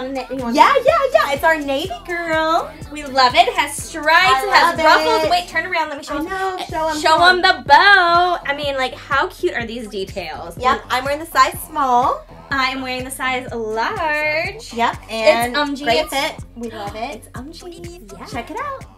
want to? Yeah. It's our navy girl. We love it. It has stripes. It has ruffles. Wait, turn around. Let me show them. Show them the bow. I mean, like, how cute are these details? Yep. I'm wearing the size small. I'm wearing the size large. Yep. And it's great fit. We love it. It's Check it out.